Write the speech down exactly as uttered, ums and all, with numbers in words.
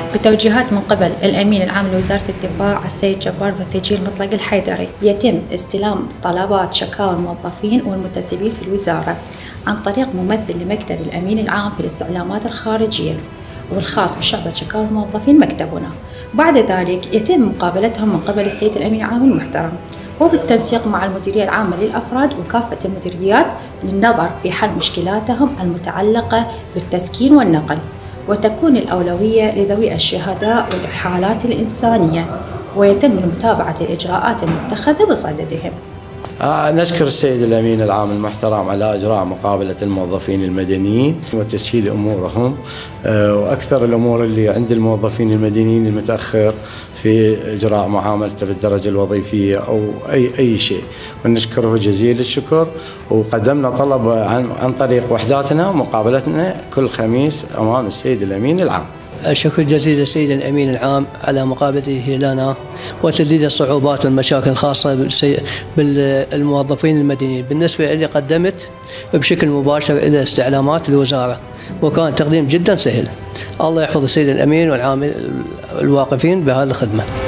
بتوجيهات من قبل الأمين العام لوزارة الدفاع السيد جبار بثيجي المطلق الحيدري، يتم استلام طلبات شكاوى الموظفين والمنتسبين في الوزارة عن طريق ممثل لمكتب الأمين العام في الاستعلامات الخارجية والخاص بشعبة شكاوى الموظفين مكتبنا. بعد ذلك يتم مقابلتهم من قبل السيد الأمين العام المحترم، وبالتنسيق مع المديرية العامة للأفراد وكافة المديريات للنظر في حل مشكلاتهم المتعلقة بالتسكين والنقل، وتكون الأولوية لذوي الشهداء والحالات الإنسانية، ويتم متابعة الإجراءات المتخذة بصددهم. آه نشكر السيد الأمين العام المحترم على إجراء مقابلة الموظفين المدنيين وتسهيل أمورهم، آه وأكثر الأمور اللي عند الموظفين المدنيين المتأخر في إجراء معاملته بالدرجة الوظيفية أو أي أي شيء، ونشكره جزيل الشكر. وقدمنا طلب عن, عن طريق وحداتنا ومقابلتنا كل خميس أمام السيد الأمين العام. الشكر جزيل للسيد الأمين العام على مقابلته لنا وتسديد الصعوبات والمشاكل الخاصة بالموظفين المدنيين. بالنسبة لي قدمت بشكل مباشر إلى استعلامات الوزارة، وكان تقديم جدا سهل. الله يحفظ السيد الأمين والعامل الواقفين بهذه الخدمة.